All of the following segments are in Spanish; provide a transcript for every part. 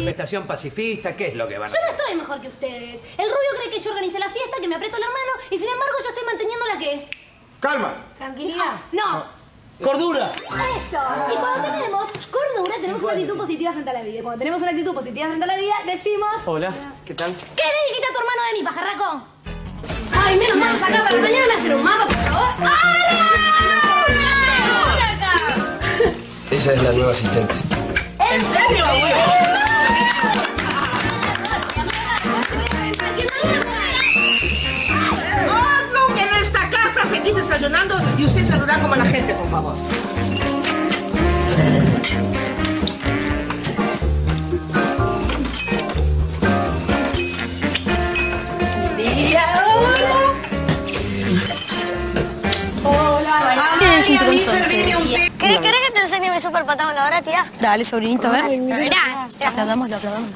manifestación pacifista? ¿Qué es lo que van a Yo no hacer? estoy mejor que ustedes. El rubio cree que yo organicé la fiesta, que me aprieto el hermano, y sin embargo yo estoy manteniendo la que... ¡Calma! ¿Tranquilidad? No. ¡Cordura! Eso. Y cuando tenemos cordura, tenemos una actitud positiva frente a la vida. Y cuando tenemos una actitud positiva frente a la vida, decimos... Hola, ¿qué tal? ¿Qué le dijiste a tu hermano de mi pajarraco? Ay, menos mal, acá para mañana me hacen un mapa, por favor. ¡Hola! ¡Hola acá! Ella es la nueva asistente. ¿En serio, No, que en esta casa seguí desayunando y usted saluda como a la gente, por favor. ¿Querés que te enseñe mi super patón ahora, tía? Dale, sobrinito, a ver. Mirá. Aplaudámoslo, aplaudamos.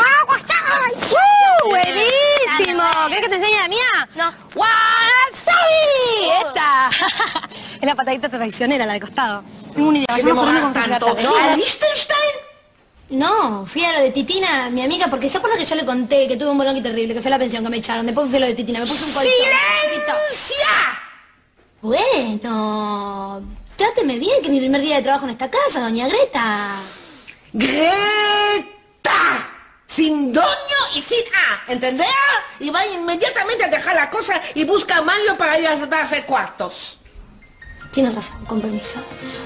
¡Buenísimo! ¿Querés que te enseñe la mía? No. ¡Wasabi! ¡Esa! Es la patadita traicionera, la de costado. Tengo una idea, vayamos por dónde vamos a llegar tarde. ¿A Liechtenstein? No, fui a lo de Titina, mi amiga, porque ¿se acuerda que yo le conté que tuve un bolón terrible, que fue a la pensión, que me echaron? Después fui a lo de Titina, me puse un colchón. ¡Silencia! Bueno, tráteme bien, que es mi primer día de trabajo en esta casa, doña Greta. ¡Greta! Sin doño y sin A, ¿entendés? Y va inmediatamente a dejar la cosa y busca a Mario para ir a ayudar a hacer cuartos. Tienes razón, con permiso.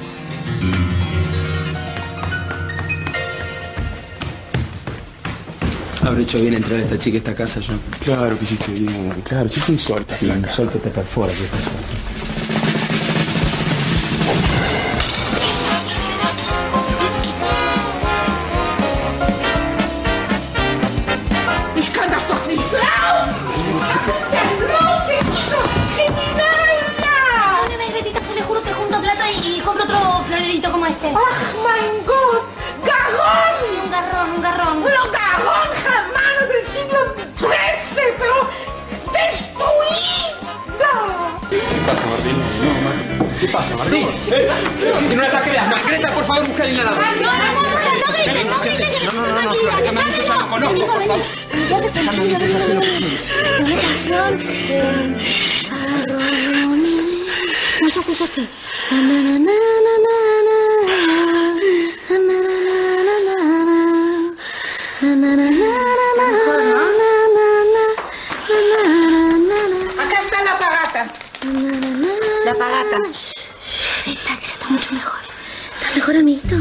Habré hecho bien entrar a esta chica a esta casa, John. Claro que hiciste bien, claro, hiciste un sol. Un sol que te perfora, ¿qué pasa? Ich kann das doch nicht glauben! Was ist denn los, Dicho? ¡Criminala! Póngame, Gretita, yo le juro que junto plata y compro otro florerito como este. ¡Ach, mein Gott! ¡Garrón! Sí, un garrón, un garrón. ¡Lo garrón germano del siglo XIII, pero destruida! ¿Qué pasa, Martín? No, Martín. ¿Qué pasa, Martín? Tiene un ataque de asma. Greta, por favor, busca a alguien a la No griten, Déjame, yo ya lo conozco, por favor. Déjame, dice, ya sé lo que quiere. Una canción de... No, ya sé. Acá está la pagata. La pagata. Greta, que ya está mucho mejor. ¿Está mejor, amiguito?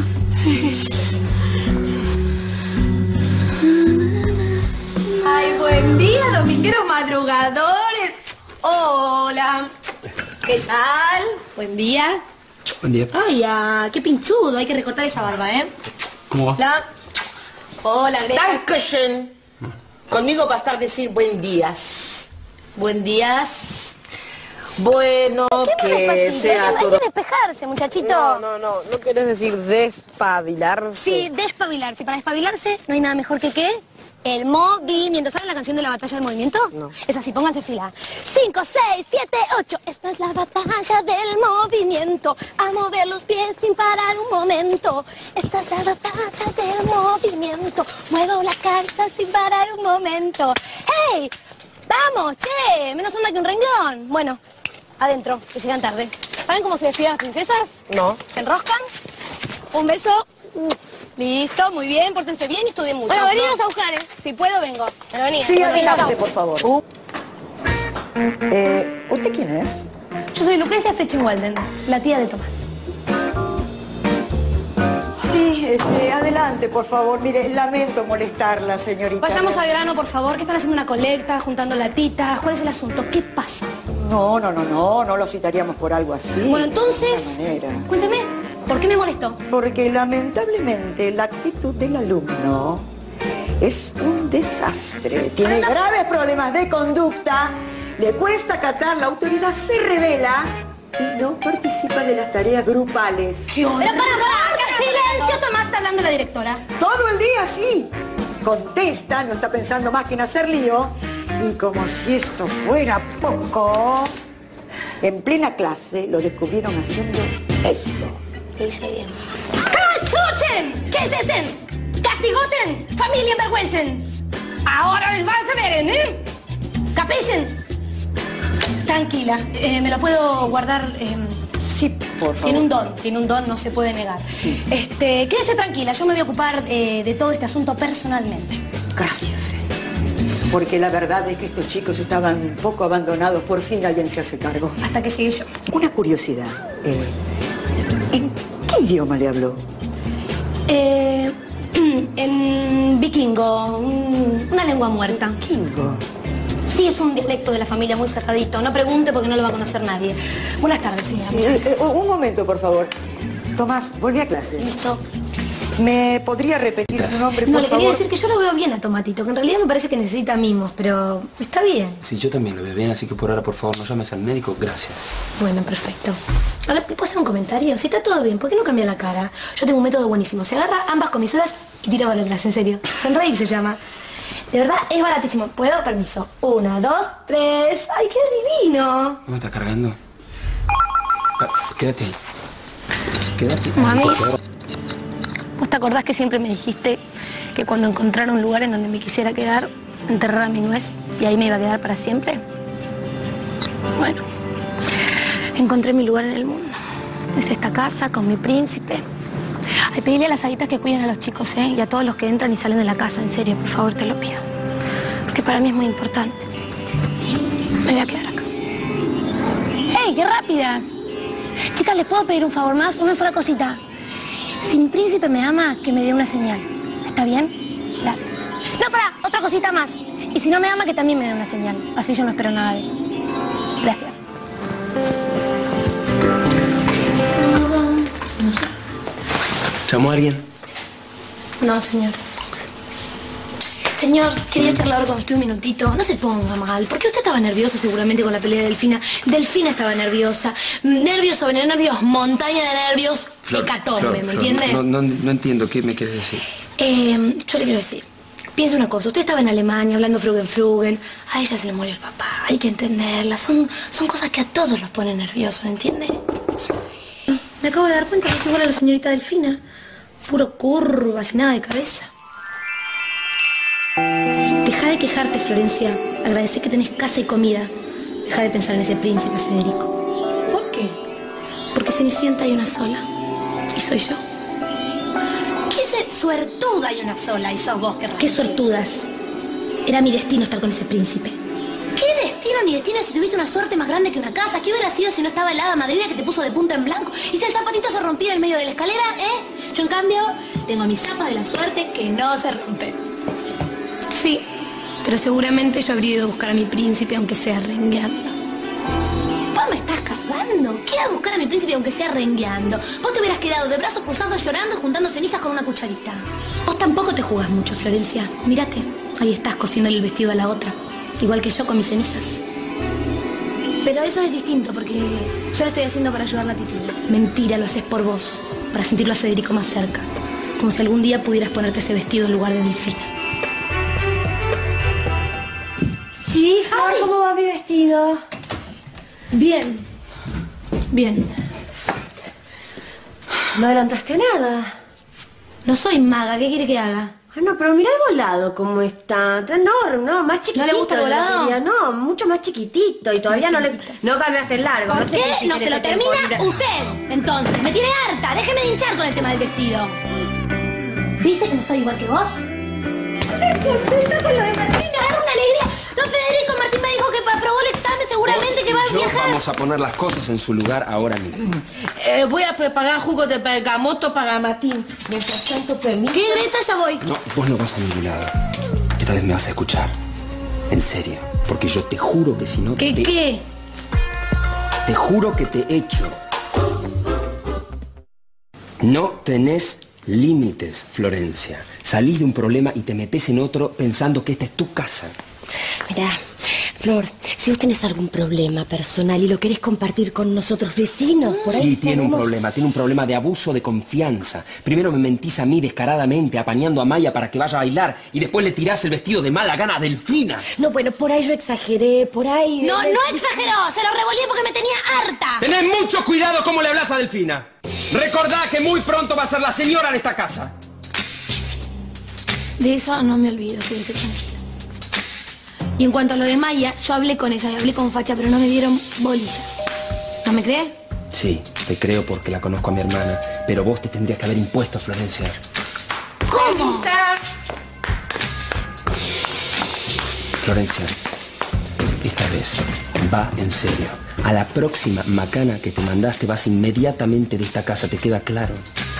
Ay, buen día, domingueros madrugadores. Hola. ¿Qué tal? Buen día. Buen día. Ay, qué pinchudo. Hay que recortar esa barba, ¿eh? ¿Cómo va? Hola, Greta. Dankeschön. Conmigo va a estar decir buen días. Buen días. Bueno, que sea Hay todo... que despejarse, muchachito. No querés decir despabilarse. Sí, despabilarse. Para despabilarse no hay nada mejor que ¿qué? El movimiento. ¿Saben la canción de la batalla del movimiento? No. Es así, pónganse fila. 5, 6, 7, 8. Esta es la batalla del movimiento. A mover los pies sin parar un momento. Esta es la batalla del movimiento. Muevo la cabeza sin parar un momento. ¡Hey! ¡Vamos, che! Menos onda que un renglón. Bueno, adentro, que llegan tarde. ¿Saben cómo se despiden las princesas? No. Se enroscan. Un beso. Listo, muy bien, pórtense bien y estudien mucho. Bueno, venimos a buscar, ¿eh? Si puedo, vengo. Pero vení. Sí, adelante, chau. por favor. ¿Usted quién es? Yo soy Lucrecia Frechenwalden, la tía de Tomás. Sí, adelante, por favor. Mire, lamento molestarla, señorita. Vayamos al grano, por favor, que están haciendo una colecta, juntando latitas. ¿Cuál es el asunto? ¿Qué pasa? No lo citaríamos por algo así. Bueno, entonces, De ninguna manera. cuénteme, ¿por qué me molestó? Porque lamentablemente la actitud del alumno es un desastre. Tiene graves problemas de conducta, le cuesta acatar, la autoridad se revela y no participa de las tareas grupales. Pero para, silencio, Tomás, está hablando la directora. Todo el día sí. Contesta, no está pensando más que en hacer lío. Y como si esto fuera poco, en plena clase lo descubrieron haciendo esto. Hice bien. ¡Cachuchen! ¿Qué es este? ¡Castigoten! ¡Familia envergüencen! ¡Ahora les vas a ver, ¿eh? ¿Capellen? Tranquila, ¿me lo puedo guardar? Sí, por favor. Tiene un don, no se puede negar. Sí. Quédese tranquila, yo me voy a ocupar de todo este asunto personalmente. Gracias. Porque la verdad es que estos chicos estaban un poco abandonados. Por fin alguien se hace cargo. Hasta que llegue yo. Una curiosidad. ¿En qué idioma le habló? En vikingo, una lengua muerta. Vikingo. Sí, es un dialecto de la familia muy cerradito. No pregunte porque no lo va a conocer nadie. Buenas tardes, señora. Muchas gracias. Un momento, por favor. Tomás, volví a clase. Listo. ¿Me podría repetir su nombre, por No, le quería favor? decir que yo lo veo bien a Tomatito, que en realidad me parece que necesita mimos, pero está bien. Sí, yo también lo veo bien, así que por ahora, por favor, no llames al médico. Gracias. Bueno, perfecto. Ahora, ¿puedo hacer un comentario? Si está todo bien, ¿por qué no cambia la cara? Yo tengo un método buenísimo. Se agarra ambas comisuras y tira para atrás, en serio. Sonreír se llama. De verdad, es baratísimo. ¿Puedo? Permiso. 1, 2, 3. ¡Ay, qué divino! ¿Cómo estás cargando? Quédate ahí. Quédate ahí. Mami. por favor. ¿Vos te acordás que siempre me dijiste que cuando encontrara un lugar en donde me quisiera quedar, enterrara mi nuez y ahí me iba a quedar para siempre? Bueno, encontré mi lugar en el mundo. Es esta casa con mi príncipe. Ay, pedile a las haditas que cuiden a los chicos, ¿eh? Y a todos los que entran y salen de la casa, en serio, por favor, te lo pido. Porque para mí es muy importante. Me voy a quedar acá. ¡Ey, qué rápidas! Chicas, ¿les puedo pedir un favor más? Una sola cosita. Si mi príncipe me ama, que me dé una señal. ¿Está bien? Gracias. No, pará, otra cosita más. Y si no me ama, que también me dé una señal. Así yo no espero nada de él. Gracias. ¿Llamó a alguien? No, señor. Señor, quería charlar con usted un minutito. No se ponga mal, porque usted estaba nervioso seguramente con la pelea de Delfina. Delfina estaba nerviosa. Nervios sobre nervios, montaña de nervios, hecatombe, ¿me entiende? No entiendo, ¿qué me quieres decir? Yo le quiero decir, piensa una cosa, usted estaba en Alemania hablando Frugen. A ella se le murió el papá, hay que entenderla. Son cosas que a todos los ponen nerviosos, ¿entiende? Me acabo de dar cuenta que es igual a la señorita Delfina. Puro curvas y nada de cabeza. Deja de quejarte, Florencia. Agradecé que tenés casa y comida. Deja de pensar en ese príncipe, Federico. ¿Por qué? Porque Cenicienta hay una sola. Y soy yo. Quise suertuda hay una sola y sos vos, qué raro. ¿Qué suertudas? Era mi destino estar con ese príncipe. ¿Qué destino ni destino si tuviste una suerte más grande que una casa? ¿Qué hubiera sido si no estaba el hada madrina que te puso de punta en blanco? ¿Y si el zapatito se rompía en medio de la escalera, Yo, en cambio, tengo mi zapa de la suerte que no se rompe. Sí, pero seguramente yo habría ido a buscar a mi príncipe aunque sea rengueando. ¿Vos me estás cargando? ¿Qué a buscar a mi príncipe aunque sea rengueando? Vos te hubieras quedado de brazos cruzados llorando y juntando cenizas con una cucharita. Vos tampoco te jugás mucho, Florencia. Mírate, ahí estás cosiéndole el vestido a la otra. Igual que yo con mis cenizas. Pero eso es distinto porque yo lo estoy haciendo para ayudar a la titina. Mentira, lo haces por vos. Para sentirlo a Federico más cerca. Como si algún día pudieras ponerte ese vestido en lugar de Delfina. ¿Y, Flor, cómo va mi vestido? Bien. Bien. No adelantaste nada. No soy maga, ¿qué quiere que haga? Ah, no, pero mira el volado cómo está. Está enorme, ¿no? Más chiquitito. ¿No le gusta el de lo que volado? quería. No, mucho más chiquitito. Y todavía no cambiaste el largo. ¿Por No sé qué si no querés se lo que te termina ponga- usted? Entonces, me tiene harta. Déjeme de hinchar con el tema del vestido. ¿Viste que no soy igual que vos? Estoy contenta con lo de Martín. Me agarra una alegría. No, Federico, Martín me dijo que aprobó el examen, seguramente que va a Yo viajar. vamos a poner las cosas en su lugar ahora mismo. Voy a preparar jugo de bergamoto para Martín. Mientras tanto, permiso. ¿Qué, Greta? Ya voy. No, vos no vas a ningún lado. Esta vez me vas a escuchar. En serio. Porque yo te juro que si no ¿Qué? te... ¿Qué? Te juro que te echo. No tenés límites, Florencia. Salís de un problema y te metés en otro pensando que esta es tu casa. Mirá, Flor, si vos tenés algún problema personal y lo querés compartir con nosotros vecinos, por ahí Sí, tiene un podemos- problema de abuso de confianza. Primero me mentís a mí descaradamente, apañando a Maya para que vaya a bailar, y después le tirás el vestido de mala gana a Delfina. No, bueno, por ahí yo exageré, por ahí... No, no exageró. Se lo revolví porque me tenía harta. Tenés mucho cuidado cómo le hablas a Delfina. Recordá que muy pronto va a ser la señora de esta casa. De eso no me olvido, quédese tranquila. Y en cuanto a lo de Maya, yo hablé con ella y hablé con Facha, pero no me dieron bolilla. ¿No me crees? Sí, te creo porque la conozco a mi hermana, pero vos te tendrías que haber impuesto, Florencia. ¿Cómo? Florencia, esta vez va en serio. A la próxima macana que te mandaste vas inmediatamente de esta casa, ¿te queda claro?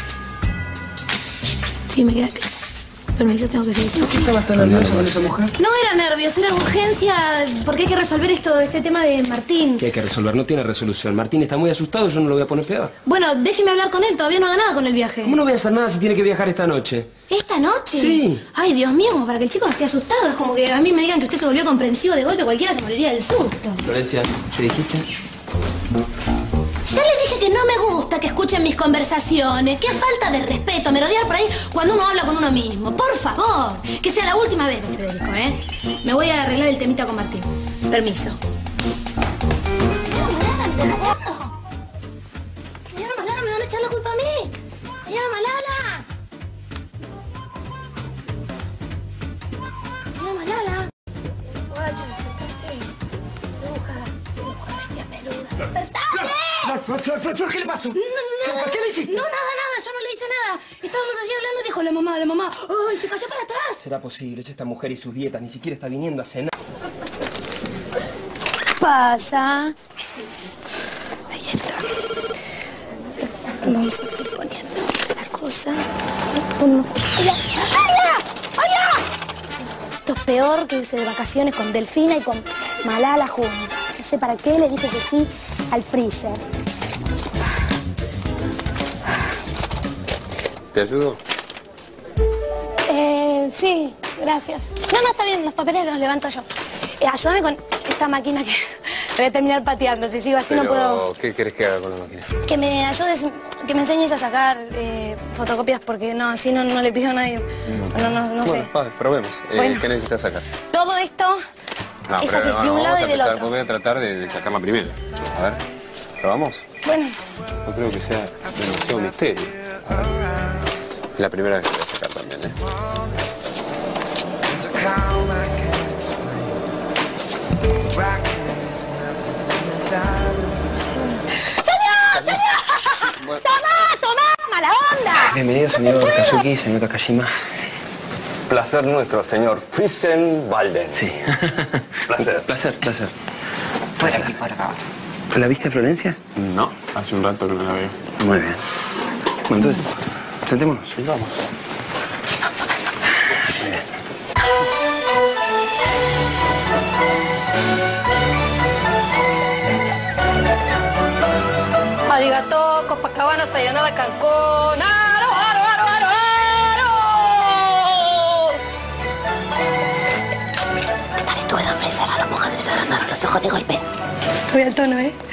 Sí, me queda claro. Permiso, tengo que seguir. ¿Por qué estabas tan nervioso con esa mujer? No era nervios, era urgencia, porque hay que resolver este tema de Martín. ¿Qué hay que resolver? No tiene resolución. Martín está muy asustado, yo no lo voy a poner peor. Bueno, déjeme hablar con él, todavía no haga nada con el viaje. ¿Cómo no voy a hacer nada si tiene que viajar esta noche? ¿Esta noche? Sí. Ay, Dios mío, como para que el chico no esté asustado. Es como que a mí me digan que usted se volvió comprensivo de golpe, cualquiera se moriría del susto. Florencia, ¿qué dijiste? Ya le dije que no me gusta que escuchen mis conversaciones. Qué falta de respeto, merodear por ahí cuando uno habla con uno mismo. Por favor, que sea la última vez, Federico, ¿eh? Me voy a arreglar el temita con Martín. Permiso. Señora Malala, ¿me está cachando? Señora Malala, ¿me van a echar la culpa a mí? Señora Malala. Señora Malala. Guacha, despertate. Bruja, bestia peluda. ¡Despertate! Flor, ¿qué le pasó? No, ¿Qué le hiciste? No, nada, yo no le hice nada. Estábamos así hablando y dijo la mamá. ¡Ay, se cayó para atrás! ¿Será posible? Es esta mujer y sus dietas, ni siquiera está viniendo a cenar. ¿Qué pasa? Ahí está. Vamos a ir poniendo la cosa. ¡Allá! Esto es peor que irse de vacaciones con Delfina y con Malala juntas. No sé para qué le dije que sí al freezer. ¿Te ayudo? Sí, gracias. No, está bien, los papeles los levanto yo. Ayúdame con esta máquina que voy a terminar pateando. Si sigo así no puedo... ¿Qué querés que haga con la máquina? Que me ayudes, que me enseñes a sacar fotocopias porque no, así no le pido a nadie. No sé. Bueno, probemos. Bueno. ¿Qué necesitas sacar? Todo esto es de un lado y del otro. Voy a tratar de sacarla primero. A ver, ¿probamos? Bueno. No creo que sea demasiado misterio. A ver. Es la primera vez que voy a sacar también, ¿eh? ¡Señor! ¡Toma! ¡Mala onda! Bienvenido, señor Kazuki, señor Takashima. Placer nuestro, señor Friesenwalden. Sí. Placer. Placer. Fuera aquí, para acá. ¿La viste a Florencia? No, hace un rato que no la veo. Muy bien. Bueno, entonces, sentémonos. Sí, vamos. Muy bien. Arigato, Copacabana, Sayonara, Cancún. ¡Aro! Esta vez tuve que ofrecer a las mujeres les agrandaron los ojos de golpe. Voy al tono, ¿eh?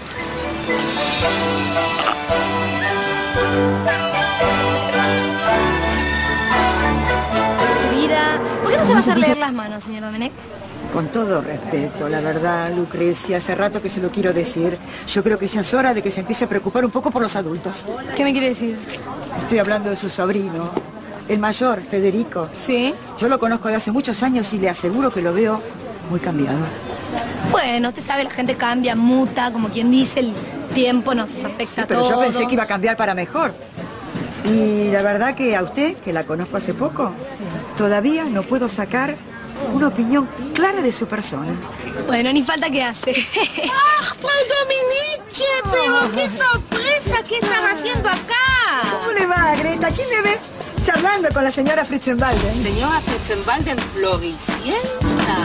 Vida, ¿por qué no se va a hacer leer las manos, señor Domenech? Con todo respeto, la verdad, Lucrecia, hace rato que se lo quiero decir. Yo creo que ya es hora de que se empiece a preocupar un poco por los adultos. ¿Qué me quiere decir? Estoy hablando de su sobrino, el mayor, Federico. ¿Sí? Yo lo conozco de hace muchos años y le aseguro que lo veo muy cambiado. Bueno, usted sabe, la gente cambia, muta, como quien dice, el tiempo nos afecta a Pero todos. yo pensé que iba a cambiar para mejor. Y la verdad que a usted, que la conozco hace poco, todavía no puedo sacar una opinión clara de su persona. Bueno, ni falta que hace. ¡Ah, Frau Dominique! ¡Pero qué sorpresa! ¿Qué están haciendo acá? ¿Cómo le va, Greta? ¿Quién me ve charlando con la señora Friesenwalden? Señora Friesenwalden, Floricienta.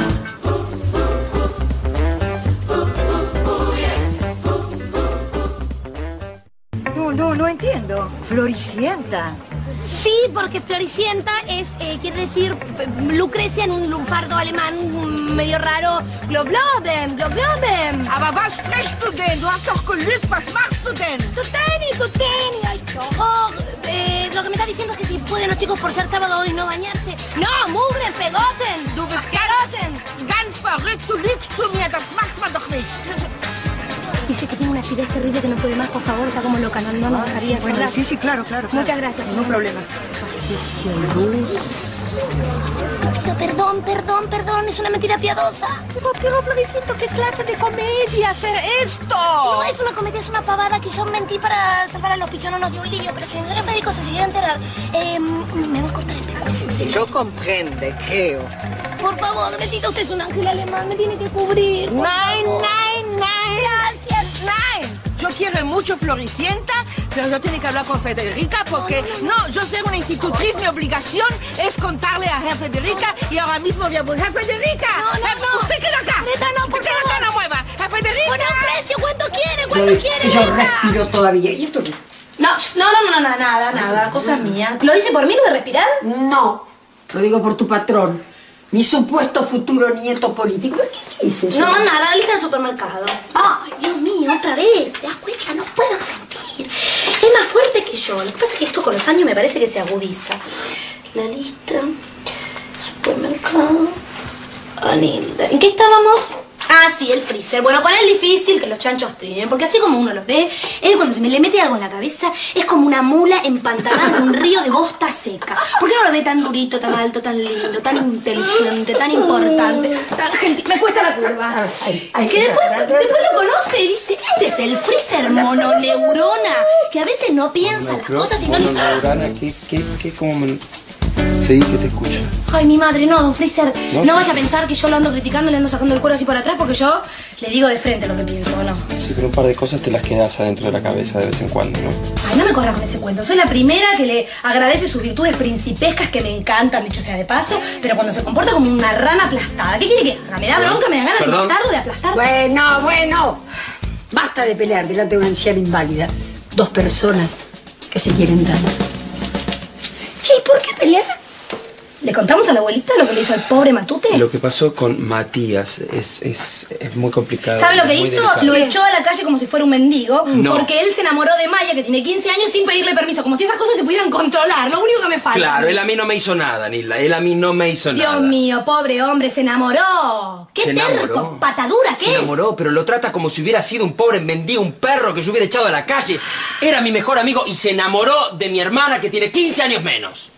No entiendo. Floricienta. Sí, porque Floricienta es, quiere decir, Lucrecia en un lunfardo alemán medio raro. Globloben. Aber was sprichst du denn? Du hast doch gelügt. Was machst du denn? Tu tenis. Ay, lo que me está diciendo es que si pueden los chicos por ser sábado hoy no bañarse. No, mugren, pegoten. Du bist caroten. ganz verrückt. Du lügst zu mir. Das macht man doch nicht. Dice que tiene una acidez terrible que no puede más, por favor, está como loca, no nos dejaría Bueno, sola. sí, claro. Muchas gracias, Ningún señora. problema. Perdón, es una mentira piadosa. Pero, Floriciento, ¿qué clase de comedia hacer esto? No es una comedia, es una pavada que yo mentí para salvar a los pichononos de un lío, pero si el señor Federico se llega a enterar, me va a cortar el pescuezo. Si yo comprende, creo. Por favor, Gretita, usted es un ángel alemán, me tiene que cubrir. Nein. Gracias. Nein. Yo quiero mucho Floricienta, pero yo tengo que hablar con Federica porque yo soy una institutriz, mi obligación es contarle a Federica y ahora mismo voy a buscar Federica. No. Usted queda acá. Greta, no, por Usted queda acá, no mueva. Federica. Pone un precio, ¿cuánto quiere? Yo respiro todavía. ¿Y esto qué? No, nada, cosa mía. ¿Lo dice por mí lo de respirar? No, lo digo por tu patrón. Mi supuesto futuro nieto político. ¿Qué dices? No, nada, la lista del supermercado. Ay, Dios mío, otra vez. ¿Te das cuenta? No puedo mentir. Es más fuerte que yo. Lo que pasa es que esto con los años me parece que se agudiza. La lista, supermercado, Anilda. ¿En qué estábamos? Ah, sí, el freezer. Bueno, con él difícil que los chanchos trinen, porque así como uno los ve, él cuando se me le mete algo en la cabeza es como una mula empantanada en un río de bosta seca. ¿Por qué no lo ve tan durito, tan alto, tan lindo, tan inteligente, tan importante, tan gentil? Me cuesta la curva. Que después lo conoce y dice, este es el freezer mononeurona, que a veces no piensa las cosas y no... ¿Qué, cómo me...? Sí, que te escucho. Ay, mi madre, no, don Freezer. No vaya a pensar que yo lo ando criticando, le ando sacando el cuero así por atrás, porque yo le digo de frente lo que pienso, ¿o no? Sí, pero un par de cosas te las quedas adentro de la cabeza de vez en cuando, ¿no? Ay, no me corras con ese cuento. Soy la primera que le agradece sus virtudes principescas que me encantan, dicho sea de paso, pero cuando se comporta como una rana aplastada. ¿Qué quiere que haga? ¿Me da bronca? ¿Me da ganas de matarlo, de aplastarlo? Bueno. Basta de pelear delante de una anciana inválida. Dos personas que se quieren tanto. Che, ¿y por qué pelear? ¿Le contamos a la abuelita lo que le hizo al pobre Matute? Lo que pasó con Matías es muy complicado. ¿Sabe lo que muy hizo? delicado. Lo echó a la calle como si fuera un mendigo, No. porque él se enamoró de Maya, que tiene 15 años, sin pedirle permiso, como si esas cosas se pudieran controlar. Lo único que me falta. Claro, él a mí no me hizo nada, Nilda. Él a mí no me hizo nada. Dios mío, pobre hombre, se enamoró. ¡Qué Se terco, enamoró. patadura que Se es! enamoró, pero lo trata como si hubiera sido un pobre mendigo, un perro que yo hubiera echado a la calle. Era mi mejor amigo y se enamoró de mi hermana que tiene 15 años menos.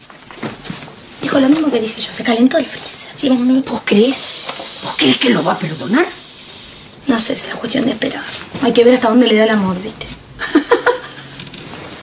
Dijo lo mismo que dije yo, se calentó el freezer. Dios mío. ¿Vos crees que lo va a perdonar? No sé, será cuestión de esperar. Hay que ver hasta dónde le da el amor, ¿viste?